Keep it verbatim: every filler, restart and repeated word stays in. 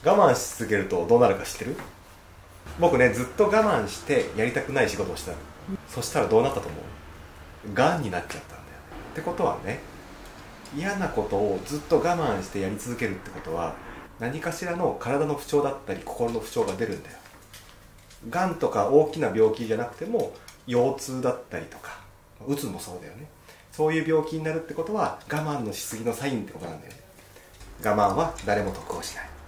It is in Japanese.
我慢し続けるとどうなるか知ってる？僕ね、ずっと我慢してやりたくない仕事をしたの。そしたらどうなったと思う？がんになっちゃったんだよね。ってことはね、嫌なことをずっと我慢してやり続けるってことは、何かしらの体の不調だったり心の不調が出るんだよ。がんとか大きな病気じゃなくても、腰痛だったりとか、うつもそうだよね。そういう病気になるってことは我慢のしすぎのサインってことなんだよね。我慢は誰も得をしない。